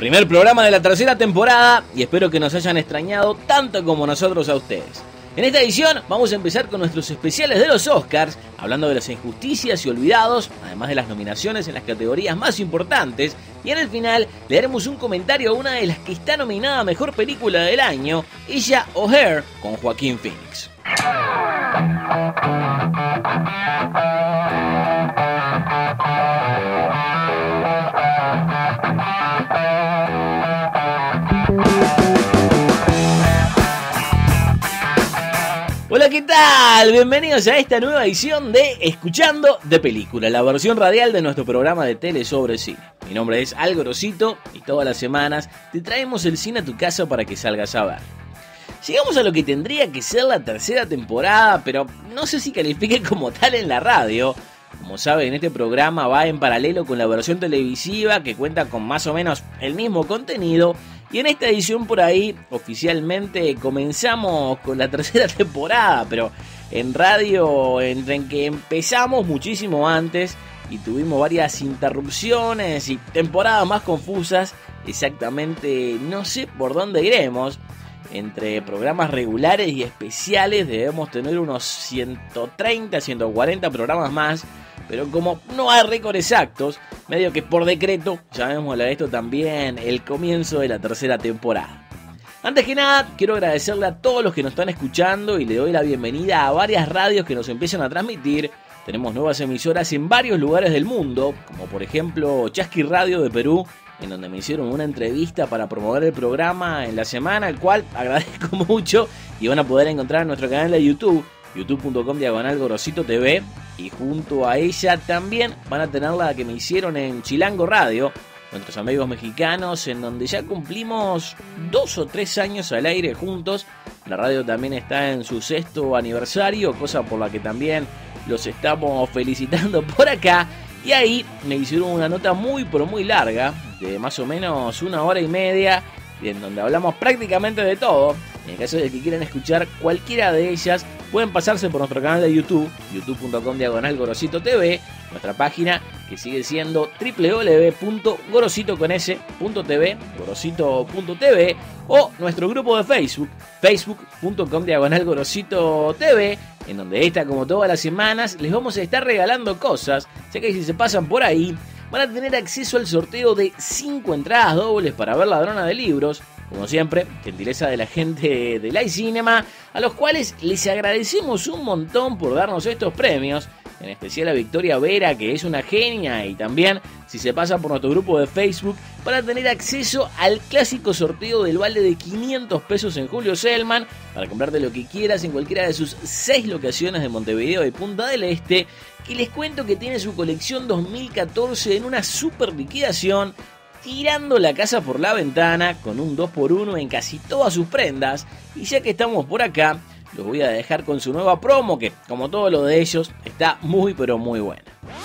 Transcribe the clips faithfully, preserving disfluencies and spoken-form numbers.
Primer programa de la tercera temporada y espero que nos hayan extrañado tanto como nosotros a ustedes. En esta edición vamos a empezar con nuestros especiales de los Oscars, hablando de las injusticias y olvidados, además de las nominaciones en las categorías más importantes, y en el final le haremos un comentario a una de las que está nominada a Mejor Película del Año, Ella o Her, con Joaquín Phoenix. Hola, ¿qué tal? Bienvenidos a esta nueva edición de Escuchando de Película, la versión radial de nuestro programa de tele sobre cine. Mi nombre es Al Gorosito y todas las semanas te traemos el cine a tu casa para que salgas a ver. Llegamos a lo que tendría que ser la tercera temporada, pero no sé si califique como tal en la radio. Como saben, este programa va en paralelo con la versión televisiva que cuenta con más o menos el mismo contenido. Y en esta edición por ahí, oficialmente comenzamos con la tercera temporada, pero en radio, entre en que empezamos muchísimo antes y tuvimos varias interrupciones y temporadas más confusas, exactamente no sé por dónde iremos. Entre programas regulares y especiales debemos tener unos ciento treinta, ciento cuarenta programas más. Pero como no hay récord exactos, medio que por decreto, llamémosle a esto también el comienzo de la tercera temporada. Antes que nada, quiero agradecerle a todos los que nos están escuchando y le doy la bienvenida a varias radios que nos empiezan a transmitir. Tenemos nuevas emisoras en varios lugares del mundo, como por ejemplo Chasqui Radio de Perú, en donde me hicieron una entrevista para promover el programa en la semana, el cual agradezco mucho y van a poder encontrar en nuestro canal de YouTube, youtube punto com diagonal Gorosito T V, y junto a ella también van a tener la que me hicieron en Chilango Radio, nuestros amigos mexicanos, en donde ya cumplimos dos o tres años al aire juntos. La radio también está en su sexto aniversario, cosa por la que también los estamos felicitando por acá. Y ahí me hicieron una nota muy pero muy larga, de más o menos una hora y media, en donde hablamos prácticamente de todo. En el caso de que quieran escuchar cualquiera de ellas, pueden pasarse por nuestro canal de YouTube, youtube punto com diagonal Gorosito T V, nuestra página que sigue siendo doble u doble u doble u punto gorosito punto t v, gorosito punto t v, o nuestro grupo de Facebook, facebook punto com diagonal Gorosito T V, en donde esta, como todas las semanas, les vamos a estar regalando cosas, ya que si se pasan por ahí, van a tener acceso al sorteo de cinco entradas dobles para ver Ladrona de Libros, como siempre, gentileza de la gente del iCinema, a los cuales les agradecemos un montón por darnos estos premios, en especial a Victoria Vera, que es una genia, y también, si se pasa por nuestro grupo de Facebook, para tener acceso al clásico sorteo del vale de quinientos pesos en Julio Selman, para comprarte lo que quieras en cualquiera de sus seis locaciones de Montevideo y Punta del Este, que les cuento que tiene su colección dos mil catorce en una super liquidación, tirando la casa por la ventana con un dos por uno en casi todas sus prendas. Y ya que estamos por acá, los voy a dejar con su nueva promo, que como todo lo de ellos está muy pero muy buena.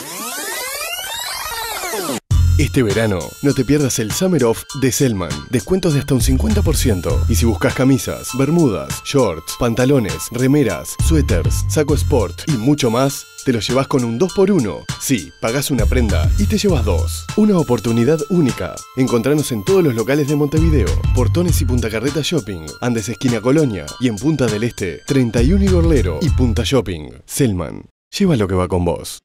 Este verano, no te pierdas el Summer Off de Selman. Descuentos de hasta un cincuenta por ciento. Y si buscas camisas, bermudas, shorts, pantalones, remeras, suéteres, saco sport y mucho más, te lo llevas con un dos por uno. Sí, pagás una prenda y te llevas dos. Una oportunidad única. Encontranos en todos los locales de Montevideo, Portones y Punta Carreta Shopping, Andes esquina Colonia, y en Punta del Este, treinta y uno y Gorlero y Punta Shopping. Selman, lleva lo que va con vos.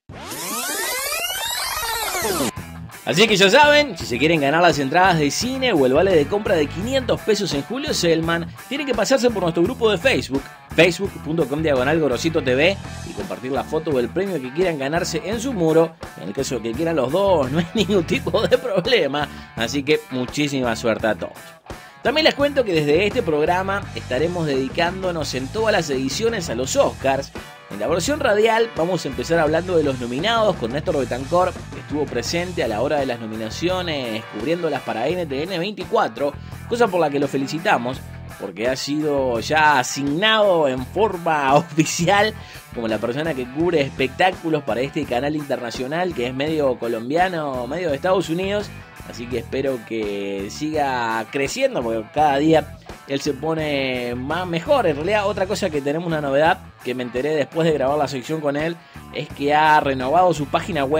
Así que ya saben, si se quieren ganar las entradas de cine o el vale de compra de quinientos pesos en Julio Selman, tienen que pasarse por nuestro grupo de Facebook, facebook punto com diagonal Gorosito T V, y compartir la foto o el premio que quieran ganarse en su muro. En el caso de que quieran los dos, no hay ningún tipo de problema, así que muchísima suerte a todos. También les cuento que desde este programa estaremos dedicándonos en todas las ediciones a los Oscars. En la versión radial vamos a empezar hablando de los nominados con Néstor Betancourt, que estuvo presente a la hora de las nominaciones cubriéndolas para N T N veinticuatro, cosa por la que lo felicitamos, porque ha sido ya asignado en forma oficial como la persona que cubre espectáculos para este canal internacional que es medio colombiano, medio de Estados Unidos. Así que espero que siga creciendo, porque cada día él se pone más mejor. En realidad, otra cosa que tenemos una novedad que me enteré después de grabar la sección con él es que ha renovado su página web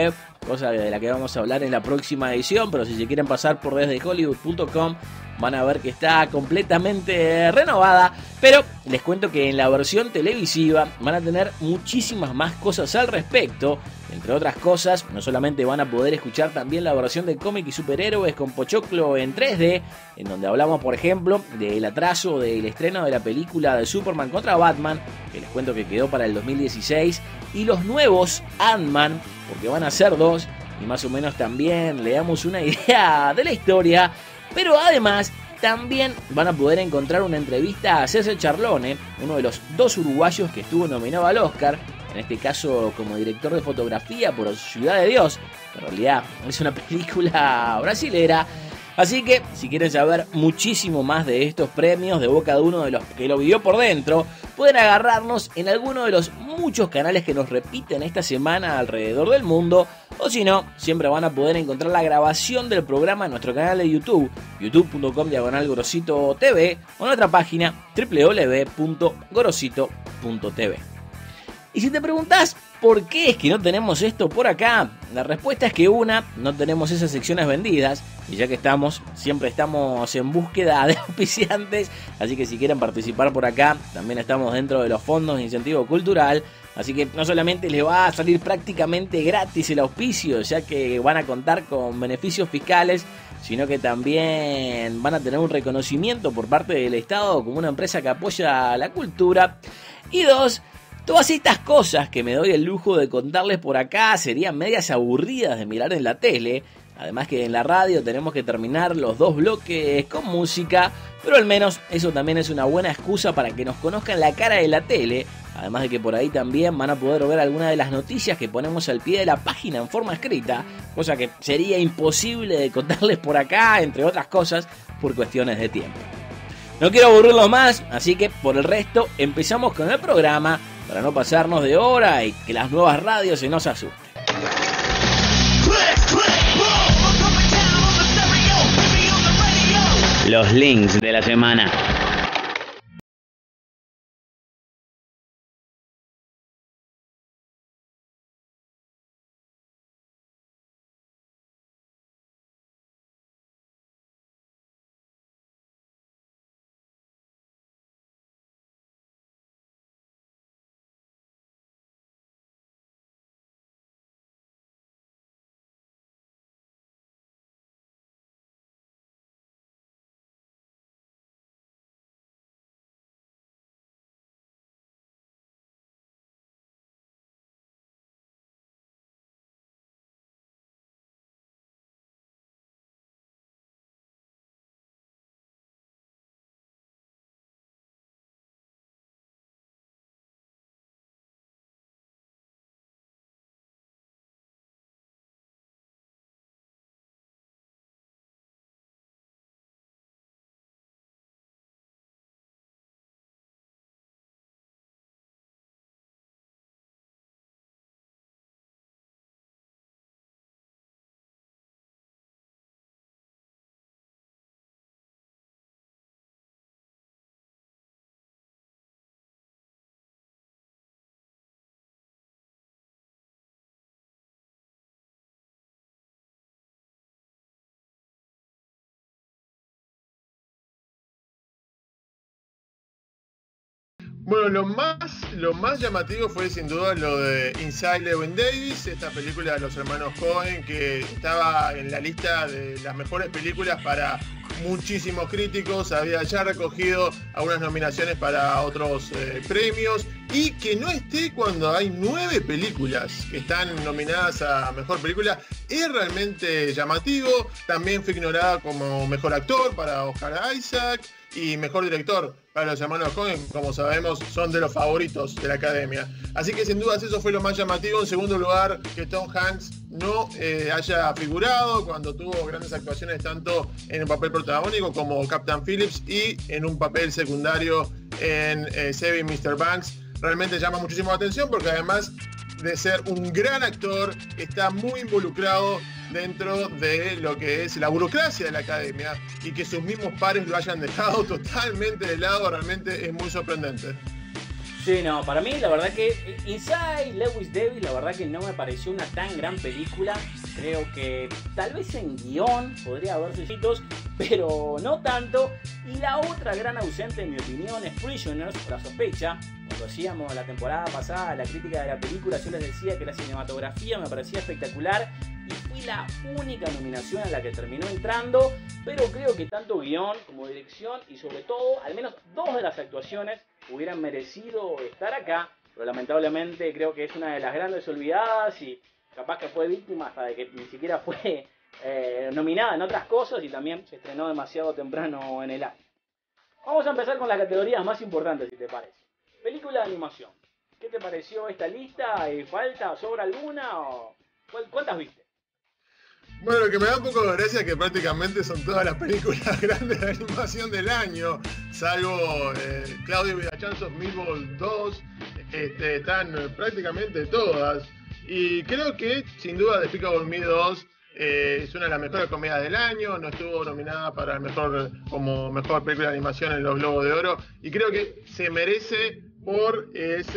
cosa de la que vamos a hablar en la próxima edición, pero si se quieren pasar por desde hollywood punto com van a ver que está completamente renovada. Pero les cuento que en la versión televisiva van a tener muchísimas más cosas al respecto. Entre otras cosas, no solamente van a poder escuchar también la versión de cómic y superhéroes con Pochoclo en tres D, en donde hablamos, por ejemplo, del atraso del estreno de la película de Superman contra Batman, que les cuento que quedó para el dos mil dieciséis, y los nuevos Ant-Man, porque van a ser dos, y más o menos también le damos una idea de la historia. Pero además también van a poder encontrar una entrevista a César Charlone, uno de los dos uruguayos que estuvo nominado al Oscar, en este caso como director de fotografía por Ciudad de Dios, que en realidad es una película brasilera. Así que si quieren saber muchísimo más de estos premios de boca de uno de los que lo vivió por dentro, pueden agarrarnos en alguno de los muchos canales que nos repiten esta semana alrededor del mundo, o si no, siempre van a poder encontrar la grabación del programa en nuestro canal de YouTube, youtube punto com diagonal gorosito tv, o en nuestra página doble u doble u doble u punto gorosito punto tv. Y si te preguntás por qué es que no tenemos esto por acá, la respuesta es que una, no tenemos esas secciones vendidas, y ya que estamos, siempre estamos en búsqueda de auspiciantes, así que si quieren participar por acá, también estamos dentro de los fondos de incentivo cultural, así que no solamente les va a salir prácticamente gratis el auspicio, ya que van a contar con beneficios fiscales, sino que también van a tener un reconocimiento por parte del Estado como una empresa que apoya la cultura, y dos, todas estas cosas que me doy el lujo de contarles por acá serían medias aburridas de mirar en la tele. Además que en la radio tenemos que terminar los dos bloques con música, pero al menos eso también es una buena excusa para que nos conozcan la cara de la tele. Además de que por ahí también van a poder ver algunas de las noticias que ponemos al pie de la página en forma escrita, cosa que sería imposible de contarles por acá, entre otras cosas, por cuestiones de tiempo. No quiero aburrirlos más, así que por el resto empezamos con el programa para no pasarnos de hora y que las nuevas radios se nos asusten. Los links de la semana. Bueno, lo más, lo más llamativo fue sin duda lo de Inside Llewyn Davis, esta película de los hermanos Coen que estaba en la lista de las mejores películas para muchísimos críticos, había ya recogido algunas nominaciones para otros eh, premios, y que no esté cuando hay nueve películas que están nominadas a mejor película es realmente llamativo. También fue ignorada como mejor actor para Oscar Isaac y mejor director para los hermanos Coen, como sabemos son de los favoritos de la academia. Así que sin dudas eso fue lo más llamativo. En segundo lugar, que Tom Hanks no eh, haya figurado cuando tuvo grandes actuaciones tanto en un papel protagónico como Captain Phillips y en un papel secundario en eh, Saving mister Banks. Realmente llama muchísimo la atención porque además de ser un gran actor, está muy involucrado dentro de lo que es la burocracia de la academia, y que sus mismos pares lo hayan dejado totalmente de lado realmente es muy sorprendente. Sí, no, para mí la verdad que Inside Lewis Davis, la verdad que no me pareció una tan gran película. Creo que tal vez en guión podría haberse hitos, pero no tanto. Y la otra gran ausente, en mi opinión, es Prisoners, La Sospecha. Cuando hacíamos la temporada pasada la crítica de la película, yo les decía que la cinematografía me parecía espectacular y fui la única nominación a la que terminó entrando, pero creo que tanto guión como dirección y sobre todo, al menos dos de las actuaciones hubieran merecido estar acá, pero lamentablemente creo que es una de las grandes olvidadas y capaz que fue víctima hasta de que ni siquiera fue eh, nominada en otras cosas y también se estrenó demasiado temprano en el año. Vamos a empezar con las categorías más importantes, si te parece. Película de animación. ¿Qué te pareció esta lista? ¿Falta? ¿Sobra alguna? O ¿cuántas viste? Bueno, lo que me da un poco de gracia es que prácticamente son todas las películas grandes de animación del año, salvo eh, Claudio Villachanzos, Meatball dos, este, están prácticamente todas. Y creo que, sin duda, Despicable Me dos eh, es una de las mejores comedias del año, no estuvo nominada para el mejor, como mejor película de animación en los Globos de Oro, y creo que se merece por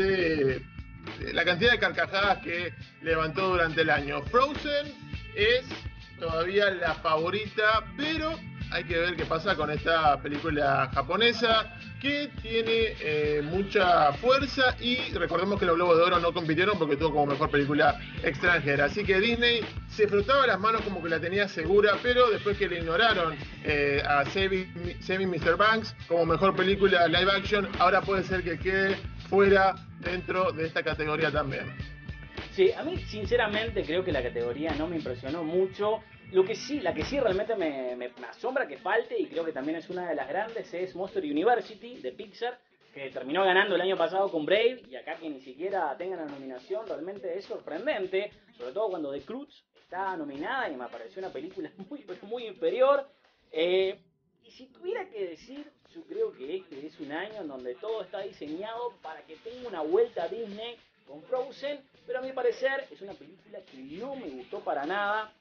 ese la cantidad de carcajadas que levantó durante el año. Frozen es todavía la favorita, pero hay que ver qué pasa con esta película japonesa que tiene eh, mucha fuerza, y recordemos que los Globos de Oro no compitieron porque tuvo como mejor película extranjera, así que Disney se frotaba las manos como que la tenía segura, pero después que le ignoraron eh, a Saving mister Banks como mejor película live action, ahora puede ser que quede fuera dentro de esta categoría también. Sí, a mí sinceramente creo que la categoría no me impresionó mucho. Lo que sí, la que sí realmente me, me, me asombra que falte, y creo que también es una de las grandes, es Monster University de Pixar, que terminó ganando el año pasado con Brave, y acá que ni siquiera tengan la nominación realmente es sorprendente, sobre todo cuando The Croods está nominada y me pareció una película muy, muy inferior. Eh, y si tuviera que decir, yo creo que este es un año en donde todo está diseñado para que tenga una vuelta a Disney con Frozen, pero a mi parecer es una película que no me gustó para nada.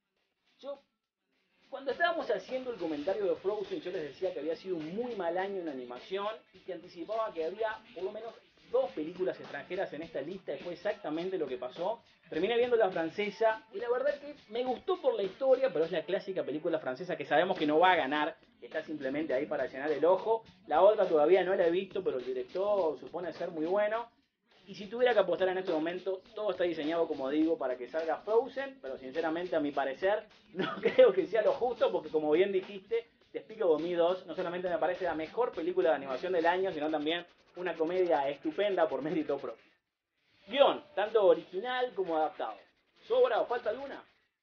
Yo, cuando estábamos haciendo el comentario de Frozen, yo les decía que había sido un muy mal año en animación y que anticipaba que había por lo menos dos películas extranjeras en esta lista, y fue exactamente lo que pasó. Terminé viendo la francesa y la verdad que me gustó por la historia, pero es la clásica película francesa que sabemos que no va a ganar, que está simplemente ahí para llenar el ojo. La otra todavía no la he visto, pero el director supone ser muy bueno. Y si tuviera que apostar en este momento, todo está diseñado, como digo, para que salga Frozen, pero sinceramente a mi parecer no creo que sea lo justo, porque como bien dijiste, Despicable Me dos no solamente me parece la mejor película de animación del año, sino también una comedia estupenda por mérito propio. Guión, tanto original como adaptado. ¿Sobra o falta alguna?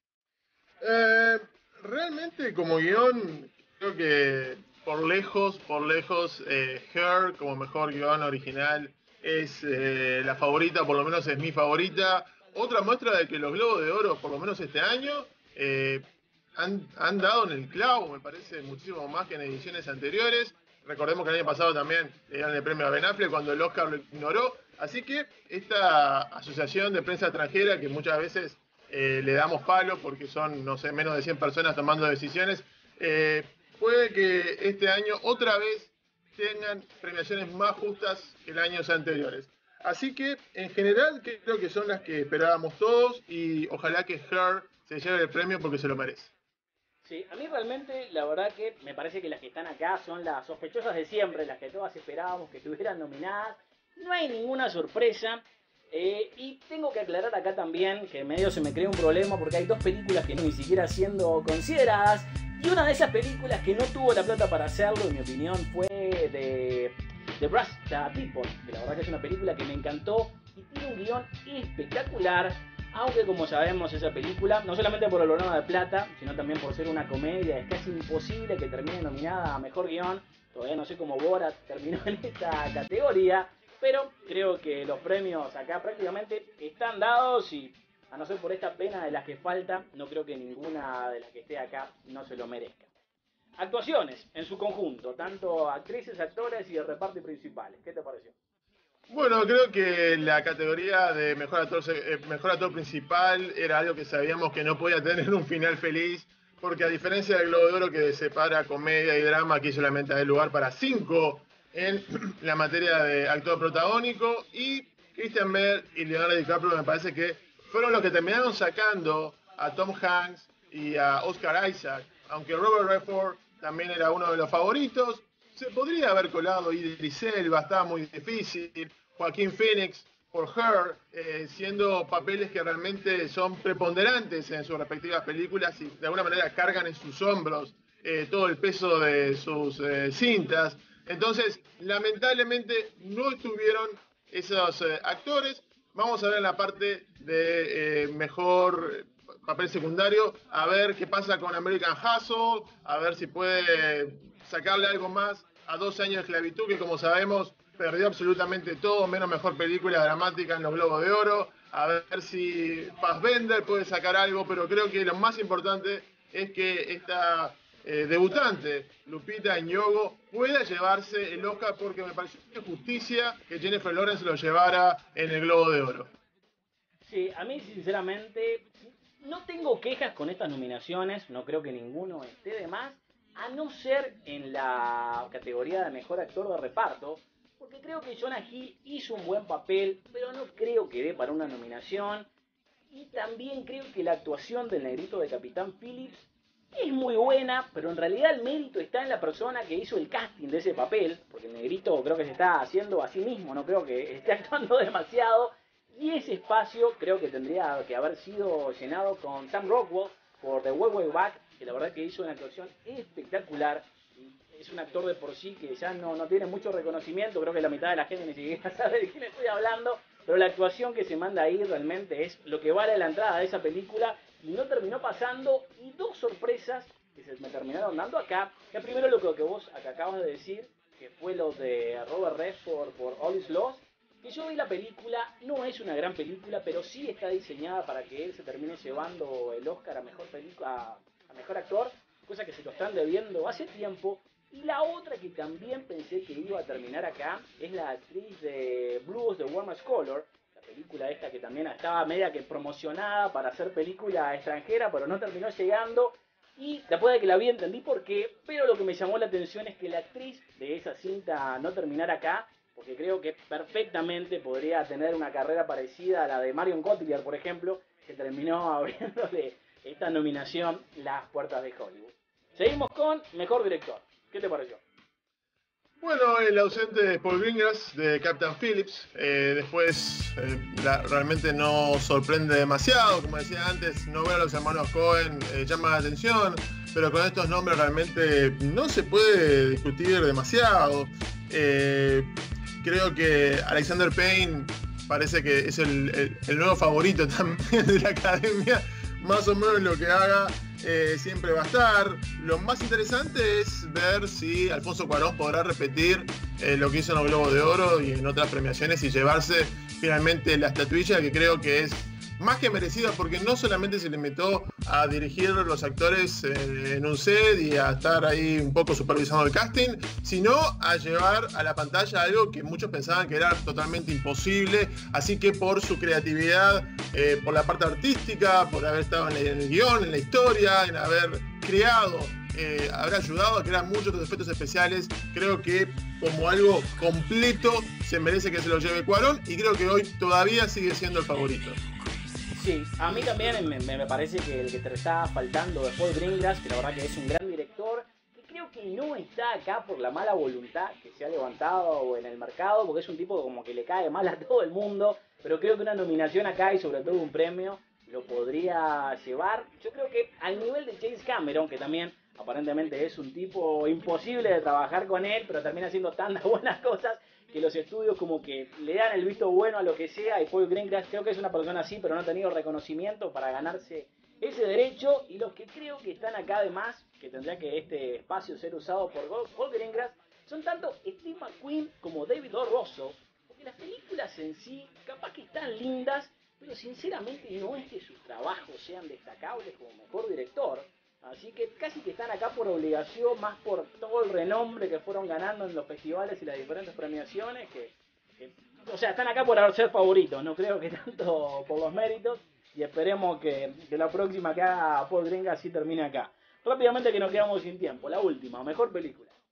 Eh, realmente como guión, creo que por lejos, por lejos, eh, Her como mejor guión original es eh, la favorita, por lo menos es mi favorita. Otra muestra de que los Globos de Oro, por lo menos este año, eh, han, han dado en el clavo, me parece, muchísimo más que en ediciones anteriores. Recordemos que el año pasado también le dieron el premio a Ben Affleck cuando el Oscar lo ignoró. Así que esta asociación de prensa extranjera, que muchas veces eh, le damos palo porque son, no sé, menos de cien personas tomando decisiones, eh, puede que este año otra vez tengan premiaciones más justas que en años anteriores. Así que, en general, creo que son las que esperábamos todos, y ojalá que Her se lleve el premio porque se lo merece. Sí, a mí realmente, la verdad que me parece que las que están acá son las sospechosas de siempre, las que todas esperábamos que estuvieran nominadas. No hay ninguna sorpresa. Eh, y tengo que aclarar acá también que en medio se me crea un problema porque hay dos películas que no ni siquiera siendo consideradas. Y una de esas películas que no tuvo la plata para hacerlo, en mi opinión, fue de The Brass People, que la verdad que es una película que me encantó y tiene un guión espectacular, aunque como sabemos esa película, no solamente por el programa de plata, sino también por ser una comedia, es casi imposible que termine nominada a Mejor Guión. Todavía no sé cómo Borat terminó en esta categoría, pero creo que los premios acá prácticamente están dados y, a no ser por esta pena de las que falta, no creo que ninguna de las que esté acá no se lo merezca. Actuaciones en su conjunto, tanto actrices, actores y de reparto principales. ¿Qué te pareció? Bueno, creo que la categoría de mejor actor, eh, mejor actor principal era algo que sabíamos que no podía tener un final feliz, porque a diferencia del Globo de Oro que separa comedia y drama, aquí solamente hay lugar para cinco en la materia de actor protagónico, y Christian Bale y Leonardo DiCaprio me parece que fueron los que terminaron sacando a Tom Hanks y a Oscar Isaac, aunque Robert Redford también era uno de los favoritos. Se podría haber colado Idris Elba, estaba muy difícil. Joaquín Phoenix por Her, eh, siendo papeles que realmente son preponderantes en sus respectivas películas y de alguna manera cargan en sus hombros eh, todo el peso de sus eh, cintas. Entonces, lamentablemente no estuvieron esos eh, actores. Vamos a ver en la parte de eh, mejor papel secundario, a ver qué pasa con American Hustle, a ver si puede sacarle algo más a doce años de esclavitud, que como sabemos perdió absolutamente todo, menos mejor película dramática en los Globos de Oro, a ver si Fassbender puede sacar algo, pero creo que lo más importante es que esta eh, debutante, Lupita Nyong'o, pueda llevarse el Oscar, porque me pareció justicia que Jennifer Lawrence lo llevara en el Globo de Oro. Sí, a mí sinceramente no tengo quejas con estas nominaciones, no creo que ninguno esté de más, a no ser en la categoría de mejor actor de reparto, porque creo que Jonah Hill hizo un buen papel, pero no creo que dé para una nominación. Y también creo que la actuación del negrito de Capitán Phillips es muy buena, pero en realidad el mérito está en la persona que hizo el casting de ese papel, porque el negrito creo que se está haciendo a sí mismo, no creo que esté actuando demasiado. Y ese espacio creo que tendría que haber sido llenado con Sam Rockwell por The Way Way Back, que la verdad que hizo una actuación espectacular. Es un actor de por sí que ya no, no tiene mucho reconocimiento, creo que la mitad de la gente ni siquiera sabe de quién estoy hablando, pero la actuación que se manda ahí realmente es lo que vale la entrada de esa película, y no terminó pasando. Y dos sorpresas que se me terminaron dando acá, que primero lo que vos acá acabas de decir, que fue lo de Robert Redford por All Is Lost, que yo vi la película, no es una gran película, pero sí está diseñada para que él se termine llevando el Oscar a mejor película, a mejor actor, cosa que se lo están debiendo hace tiempo. Y la otra que también pensé que iba a terminar acá es la actriz de Blues, The Warmest Color, la película esta que también estaba media que promocionada para hacer película extranjera, pero no terminó llegando. Y después de que la vi entendí por qué, pero lo que me llamó la atención es que la actriz de esa cinta no terminara acá, porque creo que perfectamente podría tener una carrera parecida a la de Marion Cotillard, por ejemplo, que terminó abriéndole esta nominación las puertas de Hollywood. Seguimos con Mejor Director. ¿Qué te pareció? Bueno, el ausente de Paul Greengrass, de Captain Phillips, eh, después eh, la, realmente no sorprende demasiado, como decía antes, no ver a los hermanos Coen eh, llama la atención, pero con estos nombres realmente no se puede discutir demasiado. Eh, creo que Alexander Payne parece que es el, el, el nuevo favorito también de la academia, más o menos lo que haga. Eh, siempre va a estar. Lo más interesante es ver si Alfonso Cuarón podrá repetir eh, lo que hizo en los Globos de Oro y en otras premiaciones y llevarse finalmente la estatuilla, que creo que es más que merecida, porque no solamente se limitó a dirigir los actores eh, en un set y a estar ahí un poco supervisando el casting, sino a llevar a la pantalla algo que muchos pensaban que era totalmente imposible. Así que por su creatividad, eh, por la parte artística, por haber estado en, en el guión, en la historia, en haber creado, eh, haber ayudado a crear muchos de los efectos especiales, creo que como algo completo se merece que se lo lleve Cuarón, y creo que hoy todavía sigue siendo el favorito. Sí, a mí también me, me parece que el que te está faltando es Paul Greengrass, que la verdad que es un gran director, que creo que no está acá por la mala voluntad que se ha levantado en el mercado, porque es un tipo como que le cae mal a todo el mundo, pero creo que una nominación acá y sobre todo un premio lo podría llevar. Yo creo que al nivel de James Cameron, que también aparentemente es un tipo imposible de trabajar con él, pero termina haciendo tantas buenas cosas que los estudios como que le dan el visto bueno a lo que sea, y Paul Greengrass creo que es una persona así, pero no ha tenido reconocimiento para ganarse ese derecho. Y los que creo que están acá además, que tendría que este espacio ser usado por Paul Greengrass, son tanto Steve McQueen como David O. Russell, porque las películas en sí capaz que están lindas, pero sinceramente no es que sus trabajos sean destacables como mejor director. Así que casi que están acá por obligación, más por todo el renombre que fueron ganando en los festivales y las diferentes premiaciones, que, que o sea, están acá por ser favoritos, no creo que tanto por los méritos, y esperemos que, que la próxima que haga Paul Greengrass sí termine acá. Rápidamente, que nos quedamos sin tiempo, la última, mejor película.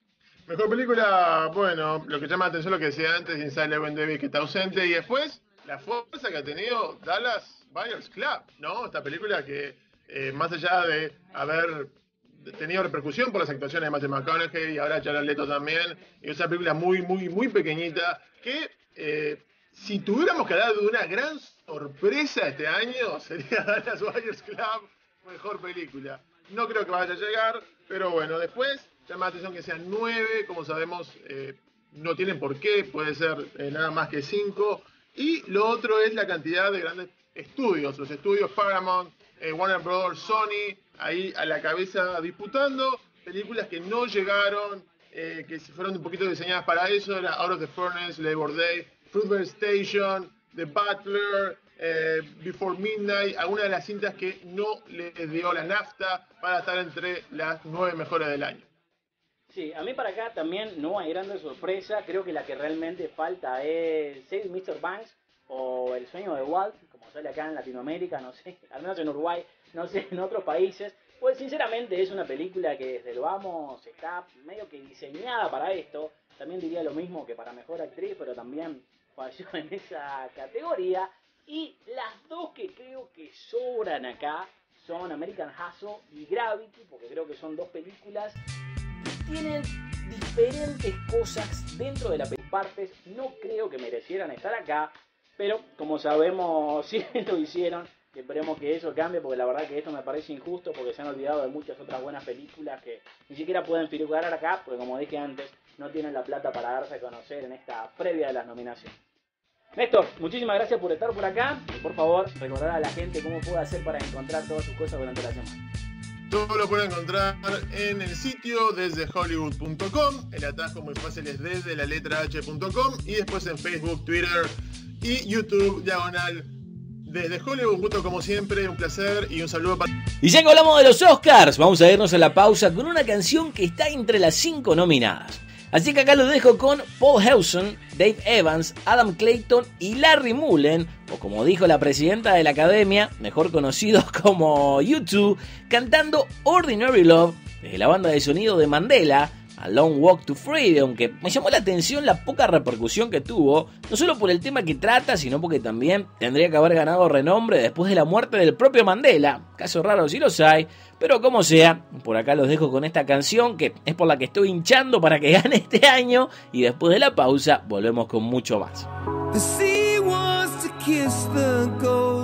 Mejor película, bueno, lo que llama la atención lo que decía antes, Inside Llewyn Davis, que está ausente, y después la fuerza que ha tenido Dallas Buyers Club, ¿no? Esta película que, eh, más allá de haber tenido repercusión por las actuaciones de Matthew McConaughey y ahora Jared Leto también, y es una película muy, muy, muy pequeñita, que eh, si tuviéramos que hablar de una gran sorpresa este año, sería Dallas Buyers Club, mejor película. No creo que vaya a llegar, pero bueno, después llama la atención que sean nueve, como sabemos, eh, no tienen por qué, puede ser eh, nada más que cinco. Y lo otro es la cantidad de grandes estudios, los estudios Paramount, eh, Warner Bros., Sony, ahí a la cabeza disputando, películas que no llegaron, eh, que fueron un poquito diseñadas para eso, era Out of the Furnace, Labor Day, Fruitvale Station, The Butler, eh, Before Midnight, algunas de las cintas que no les dio la nafta para estar entre las nueve mejores del año. Sí, a mí para acá también no hay grande sorpresa. Creo que la que realmente falta es Save mister Banks o El sueño de Walt, como sale acá en Latinoamérica, no sé, al menos en Uruguay, no sé, en otros países. Pues sinceramente es una película que desde el vamos está medio que diseñada para esto. También diría lo mismo que para mejor actriz, pero también falló en esa categoría. Y las dos que creo que sobran acá son American Hustle y Gravity, porque creo que son dos películas tienen diferentes cosas dentro de las partes. No creo que merecieran estar acá, pero como sabemos, sí lo hicieron. Esperemos que eso cambie, porque la verdad que esto me parece injusto, porque se han olvidado de muchas otras buenas películas que ni siquiera pueden figurar acá, porque como dije antes, no tienen la plata para darse a conocer en esta previa de las nominaciones. Néstor, muchísimas gracias por estar por acá, y por favor recordar a la gente cómo puede hacer para encontrar todas sus cosas durante la semana. Todo lo pueden encontrar en el sitio desde hollywood punto com, el atajo muy fácil es desde la letra h punto com, y después en Facebook, Twitter y YouTube, diagonal desde Hollywood. Un gusto como siempre, un placer y un saludo para... Y ya que hablamos de los Oscars, vamos a irnos a la pausa con una canción que está entre las cinco nominadas. Así que acá los dejo con Paul Hewson, Dave Evans, Adam Clayton y Larry Mullen, o como dijo la presidenta de la academia, mejor conocidos como U dos, cantando Ordinary Love desde la banda de sonido de Mandela, A Long Walk to Freedom, que me llamó la atención la poca repercusión que tuvo, no solo por el tema que trata, sino porque también tendría que haber ganado renombre después de la muerte del propio Mandela. Caso raro si los hay, pero como sea, por acá los dejo con esta canción que es por la que estoy hinchando para que gane este año, y después de la pausa volvemos con mucho más. The sea wants to kiss the gold.